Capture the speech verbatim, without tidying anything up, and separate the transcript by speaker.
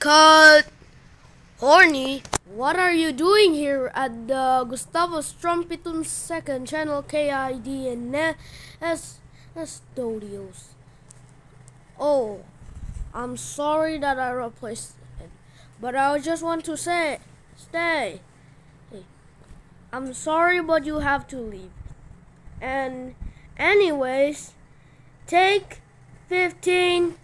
Speaker 1: Cut! Horny, what are you doing here at the Gustavus Trumpetum second channel K I D and S Studios? Oh, I'm sorry that I replaced it, but I just want to say, stay. Hey, I'm sorry, but you have to leave. And anyways, take fifteen